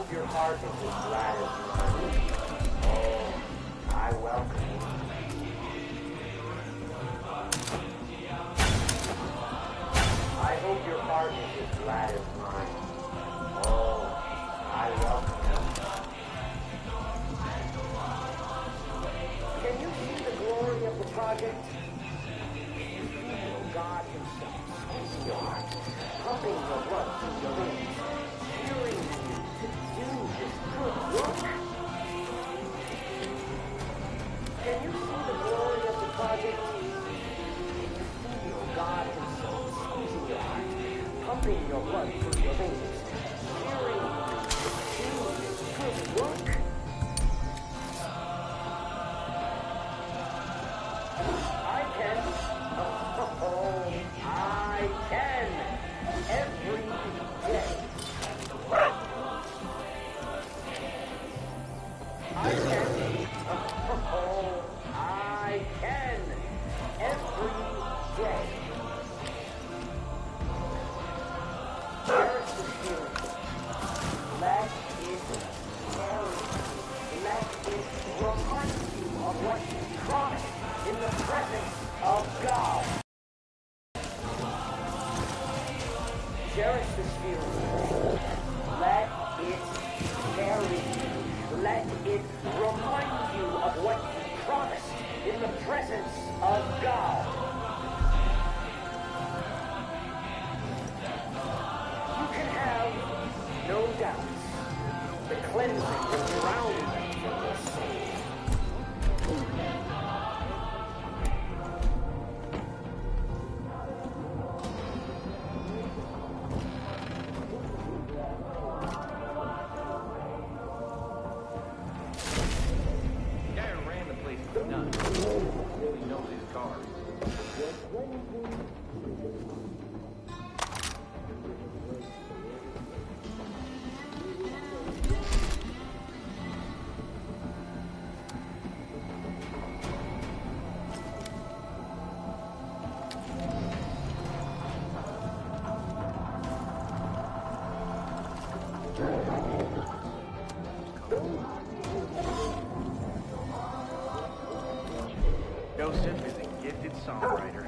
hope your heart is as glad as mine. Oh, I welcome you. I hope your heart is as glad as mine. Oh, I welcome you. Can you see the glory of the project? You feel God himself squeezing your heart, pumping your blood through your veins, cheering you to do this good work. Can you see the glory of the project? You feel God himself squeezing your heart, pumping your blood through your veins, cheering you to do this good work. I can. Oh, I can. Every day. I can. Oh, I can. Every day. Cherish the feeling. Let it carry. Let it remind you of what you promised in the presence of God. Cherish this feeling. Let it carry you. Let it remind you of what you promised in the presence of God. You can have no doubts. The cleansing will drown them from your soul. Joseph is a gifted songwriter.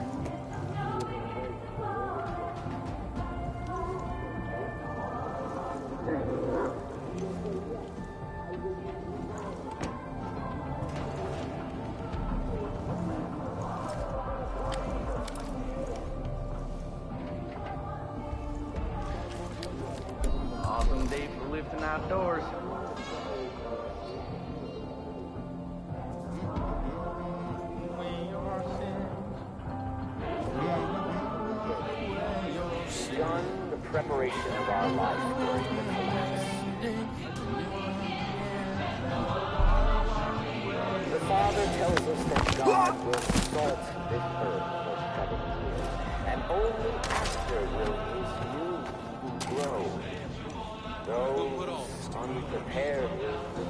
Awesome day for lifting outdoors. Done the preparation of our life during the collapse. The Father tells us that God will salt this earth for 7 years, and only after will his new grow. Those unprepared will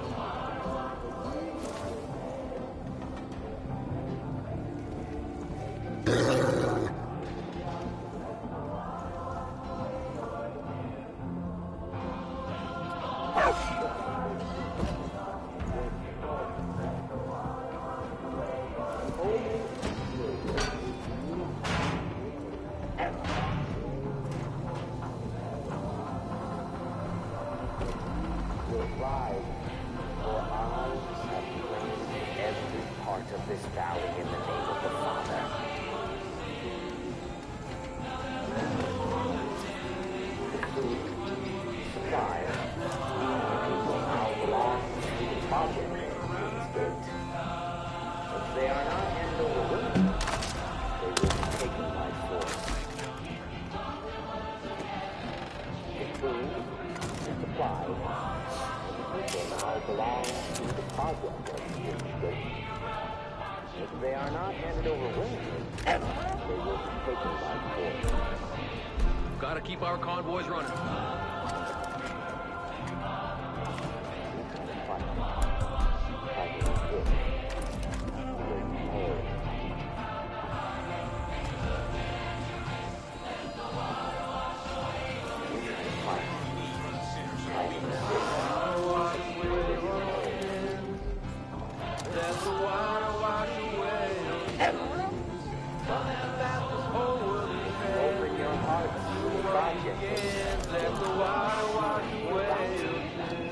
rise, for I have cleansed every part of this valley in the name of the Father. The food, supplies, will now belong to the project instead. If they are not handed over willingly, they will be taken by force. The food, the supplies, will now belong to the project of the investigation. If they are not handed over willingly, they will be taken by force. Gotta keep our convoys running. Fight. let the water wash away your sins.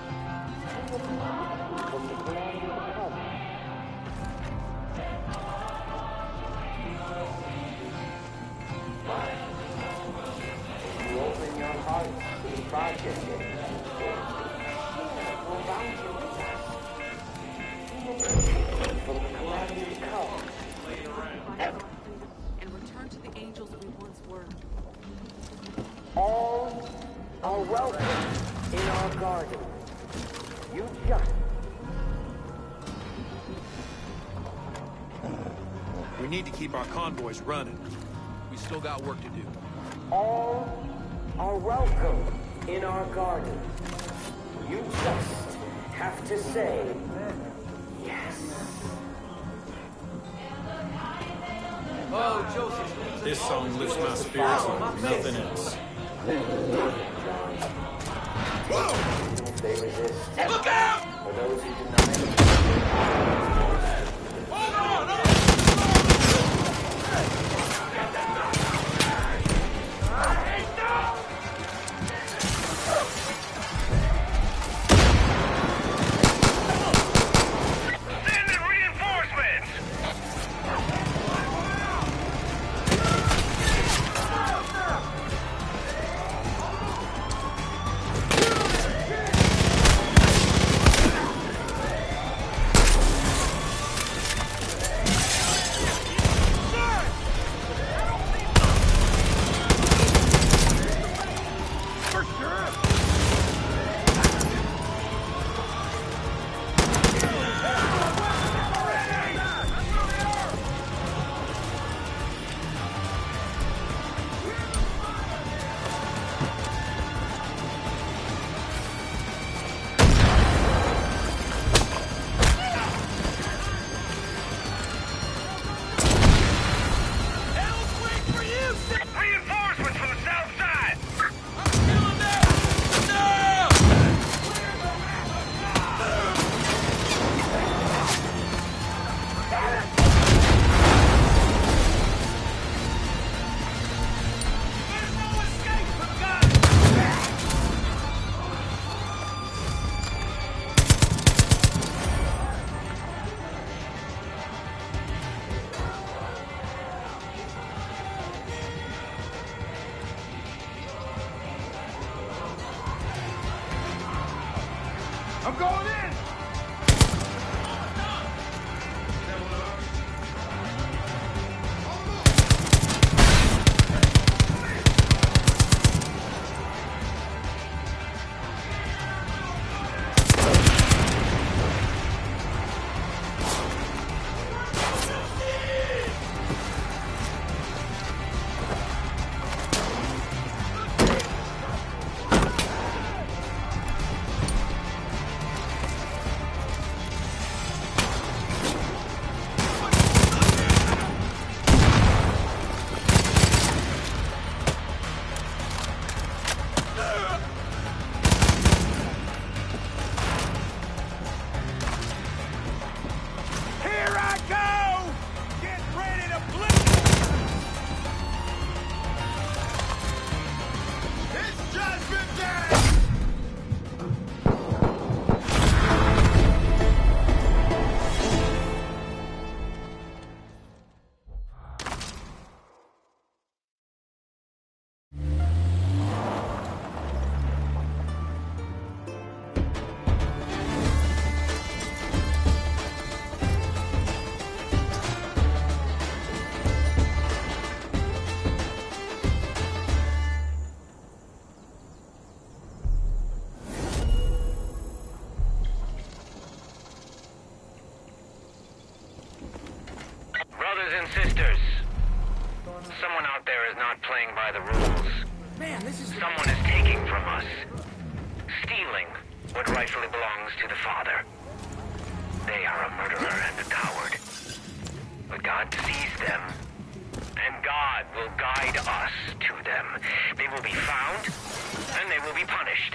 From the calamity to come. But if you open your heart to the project, we'll bound you with us. From the calamity to come. And return to the angels we once were. All are welcome in our garden. You just We need to keep our convoys running. We still got work to do. all are welcome in our garden. You just have to say yes. Oh, Joseph. This song lifts my spirits like nothing else. If they resist, Look out! for those who deny, Send in reinforcements! Reinforcements from the south side! I'm going in! Here I go! Get ready to blitz! It's Judgment Day! Brothers and sisters, someone out there is not playing by the rules. Someone is taking from us, stealing what rightfully belongs to the Father. They are a murderer and a coward. But God sees them, and God will guide us to them. They will be found, and they will be punished.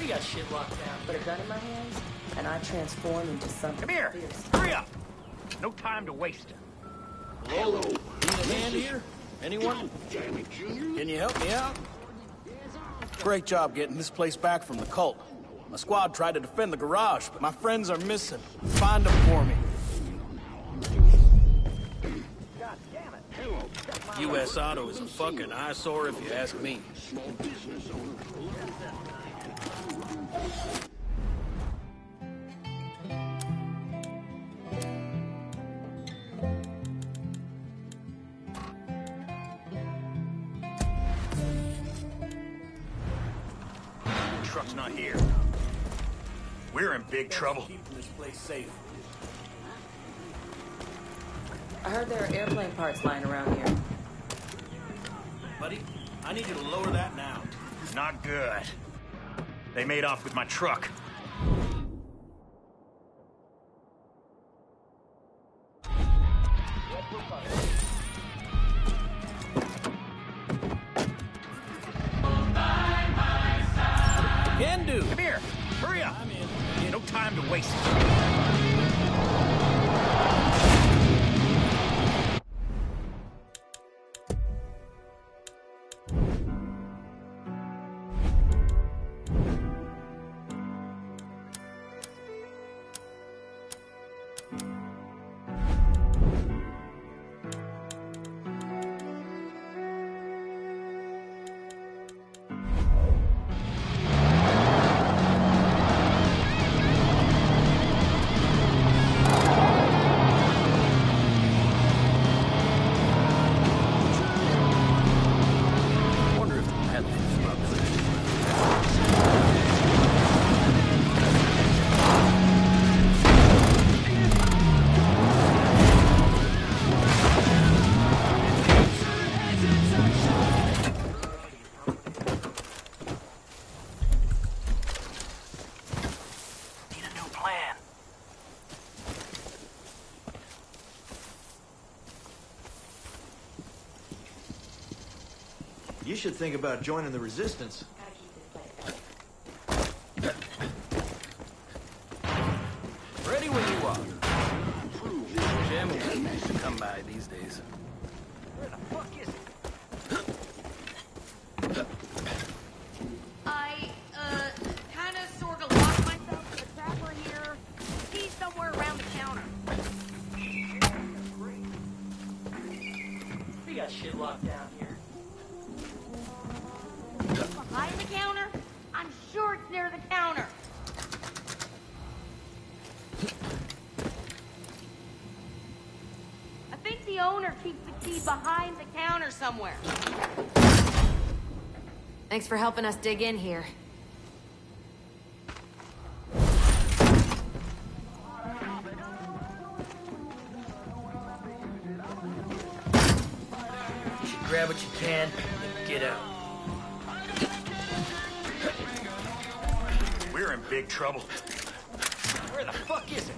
We got shit locked down. Put a gun in my hands, and I transform into something Come here! fierce. Hurry up! No time to waste. Hello? Need a hand here? Anyone? Can you help me out? Great job getting this place back from the cult. My squad tried to defend the garage, but my friends are missing. Find them for me. God damn it! U.S. Auto is a fucking eyesore if you ask me. Truck's not here. We're in big trouble. Keeping this place safe. I heard there are airplane parts lying around here. Buddy, I need you to lower that now. Not good. They made off with my truck. Can do. Come here! Hurry up! I'm in. No time to waste. Wonder if the headlights are up. Need a new plan. You should think about joining the resistance. Ready when you are. Jamming is nice to come by these days. Where the fuck is it? I, kinda sorta locked myself in the trapper here. He's somewhere around the counter. We got shit locked down here. Behind the counter? I'm sure it's near the counter. I think the owner keeps the key behind the counter somewhere. Thanks for helping us dig in here. You should grab what you can and get out. We're in big trouble. Where the fuck is it?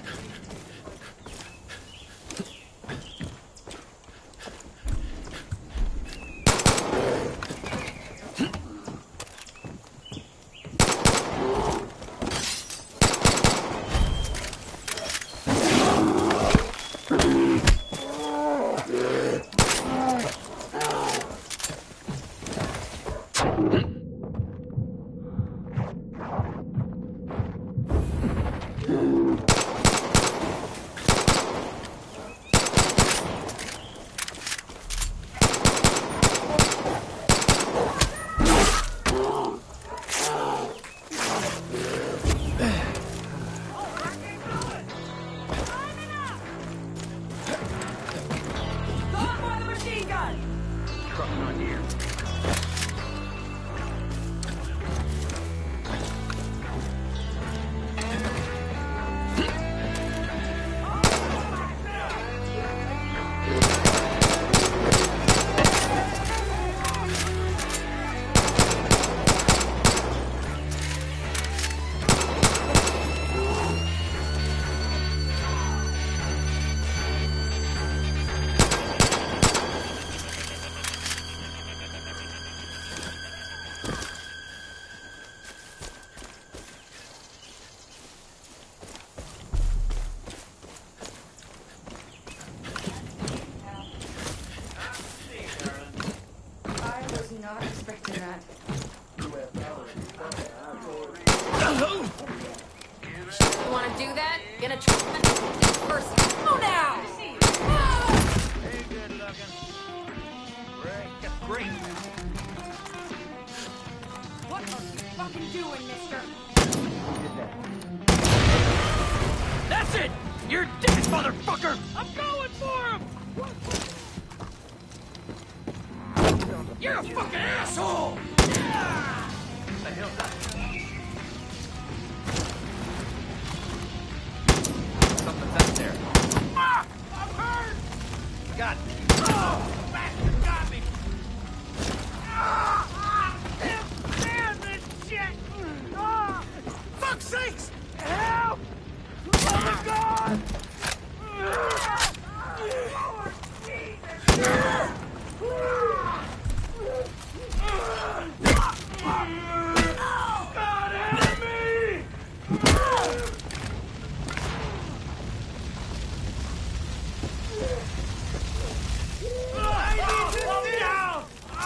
You wanna do that? Gonna try first. Oh, now! Hey, good looking. Great. What are you fucking doing, mister? That's it! You're dead, motherfucker! I'm going for him! You're a fucking asshole! Something's up there. Ah! I'm hurt! Got me. Oh! Bastard got me! Can't stand this shit! Ah! Fuck's sakes! Help! Oh my god! Lord Jesus! God help me! I need to sit down!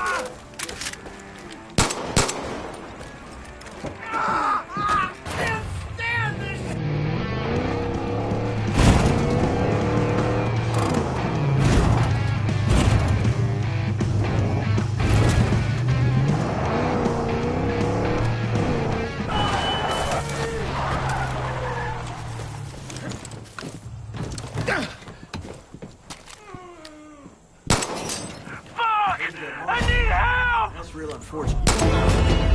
Can't stand this! Fuck! I need help! That's real unfortunate.